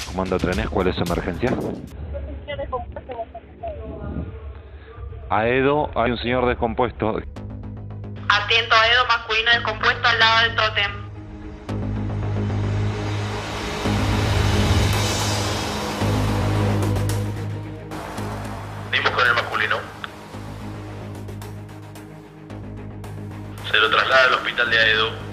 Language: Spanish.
Comando Trenes, ¿cuál es su emergencia? Aedo, hay un señor descompuesto. Atento, Aedo masculino descompuesto al lado del tótem. Dimos con el masculino. Se lo traslada al hospital de Aedo.